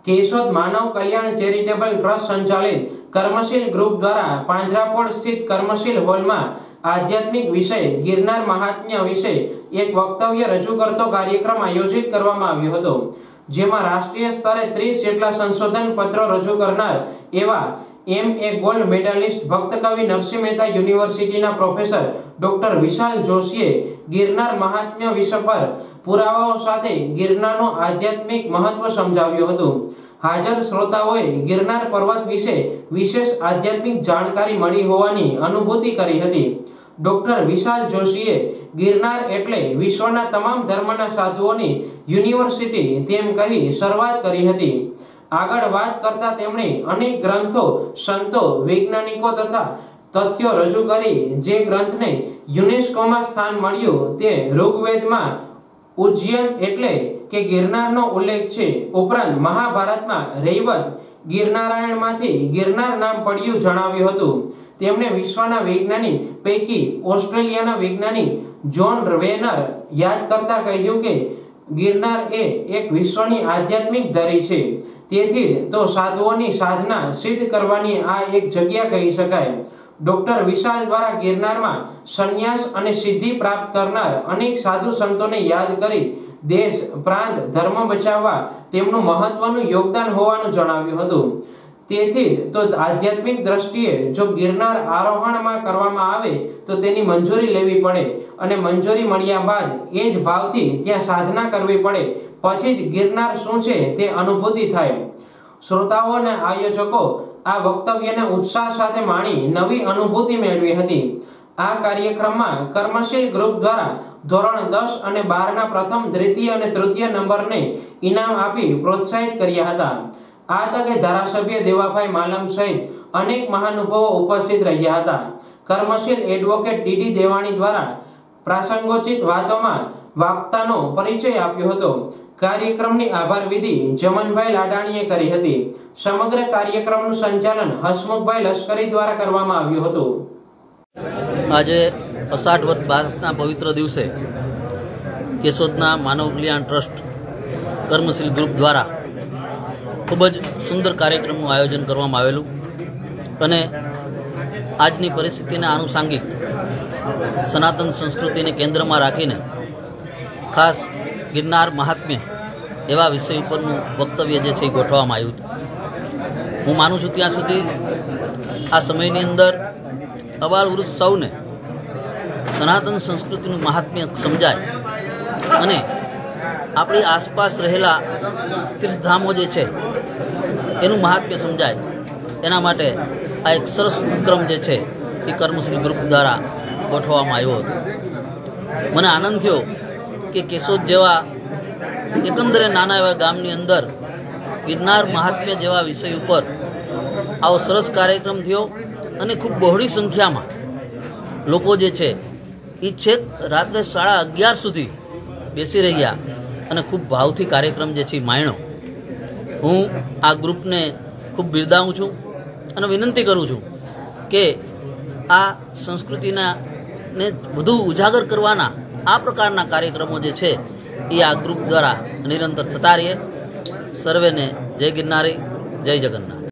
केशोद मानव कल्याण charitable trust संचालित कर्मशील ग्रुप द्वारा પાંજરાપોળ स्थित कर्मशील हॉल में आध्यात्मिक विषय गिरनार महात्म्य विषय एक वक्तव्य रजू करतो कार्यक्रम आयोजित करवामां आव्यो हतो। जेमां राष्ट्रीय स्तरे 30 जेटला संशोधन पत्रों रजू करनार एवा MA गोल्ड मेडलिस्ट भक्त कवि Narsinh Mehta university professor doctor Vishal जोशीए गिरनार महात्म्य विषय पर पुरावाओं साथे गिरनारनो आध्यात्मिक महत्व समजाव्युं हतुं। हाजर श्रोताओए गिरनार पर्वत विषे विशेष आध्यात्मिक जानकारी मळी होवानी अनुभूति करी हती। डॉक्टर विशाल जोशीए गिरनार एटले विश्वना तमाम धर्मना साधुओनी यूनिवर्सिटी तेम कही शरूआत करी हती। आगळ वात करता तेमणे अनेक ग्रंथों, संतो, वैज्ञानिको तथा तथ्यों रजू करी जे ग्रंथने यूनेस्को में स्थान मळ्युं ते ऋग्वेद में उज्जैन एटले के गिरनारनो उल्लेख छे। उपरांत महाभारत में रैवत गिरनारायण मांथी गिरनार नाम पड्युं जणाव्युं हतुं। तेमणे विश्वना वैज्ञानिक पैकी ऑस्ट्रेलियाना वैज्ञानिक जॉन वेनर याद करता कह्युं के गिरनार एक विश्वनी आध्यात्मिक दरी छे, तेथी ज तो साधुओनी साधना सिद्ध करवानी आ एक जग्या कही शकाय। डॉक्टर विशाल द्वारा गिरनार में संन्यास अने सिद्धि प्राप्त करनार अनेक साधु संतों ने याद करी देश प्रांत धर्म बचाववा तेमनुं महत्वनुं योगदान होवानुं जणाव्युं हतुं। तेथी ज तो आध्यात्मिक दृष्टिए जो गिरनार आरोहण में करवामां आवे तो तेनी मंजूरी लेवी पड़े अने मंजूरी मळ्या बाद ए ज भावथी त्यां साधना करवी पड़े, पछी ज गिरनार शुं छे ते अनुभूति थाय। श्रोताओ अने आयोजको आ वक्तव्यने उत्साह साथे माणी नवी अनुभूति मेळवी हती। आ कार्यक्रम में कर्मशील ग्रुप द्वारा धोरण 10 અને 12 ना प्रथम, द्वितीय અને तृतीय नंबर ने इनाम आपी प्रोत्साहित कर्या हता। आ तके धारासभ्य देवाभाई मालम सहित अनेक महानुभावो उपस्थित रह्या हता। कर्मशील एडवोकेट डीडी देवाणी द्वारा प्रासंगोचित वातोमां वाक्तानो परिचय आप्यो हतो। कार्यक्रमनी आभार विधि जमनभाई लाडाणीए करी हती। समग्र कार्यक्रमनुं संचालन हसमुखभाई लश्करी द्वारा करवामां आव्युं हतुं। आज अषाढ़ वद 12 पवित्र दिवसे केशोदना मानव कल्याण ट्रस्ट कर्मशील ग्रुप द्वारा खूबज सुंदर कार्यक्रमનું आयोजन કરવામાં આવેલું અને આજની પરિસ્થિતિને આનુષાંગિક સનાતન સંસ્કૃતિને કેન્દ્રમાં રાખીને ખાસ ગિરનાર મહાત્મ્ય એવા વિષય ઉપરનું વક્તવ્ય જે છે એ ગોઠવવામાં આવ્યું હતું। હું માનું છું ત્યાં સુધી આ સમયની અંદર અબાલ વૃદ્ધ સૌને સનાતન સંસ્કૃતિનું મહાત્મ્ય સમજાય અને આપણી આસપાસ રહેલા તીર્થધામો જે છે એનું મહાત્મ્ય સમજાય એના માટે આ એક સરસ ઉપક્રમ જે છે એ કર્મશીલ ગ્રુપ દ્વારા ગોઠવવામાં આવ્યો હતો। મને આનંદ થયો કે કેશોદ જેવા એકંદરે નાના એવા ગામની અંદર ગિરનાર મહાત્મ્ય જેવા વિષય ઉપર આવો સરસ કાર્યક્રમ થયો અને ખૂબ બહોળી સંખ્યામાં લોકો જે છે એ છેક રાત્રે 11:30 સુધી બેસી રહ્યા અને ખૂબ ભાવથી કાર્યક્રમ જે છે માણ્યો। હું આ ગ્રુપને ખૂબ બિરદાવું છું અને વિનંતી કરું છું કે આ સંસ્કૃતિના ને વધુ ઉજાગર કરવાના આ પ્રકારના કાર્યક્રમો જે છે એ આ ગ્રુપ દ્વારા નિરંતર થતા રહે। સર્વેને જય ગિરનારી, જય જગન્નાથ।